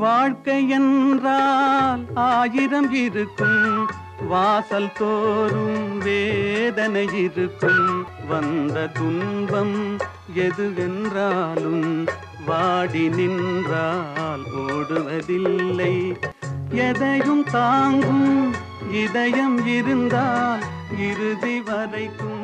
வாழ்க்கை என்றால் ஆயிரம் இருக்கும், வாசல் தோறும் வேதனை இருக்கும். வந்த துன்பம் எதுவென்றாலும் வாடி நின்றால் ஓடுவதில்லை. எதையும் தாங்கும் இதயம் இருந்தால் இறுதி வரைக்கும்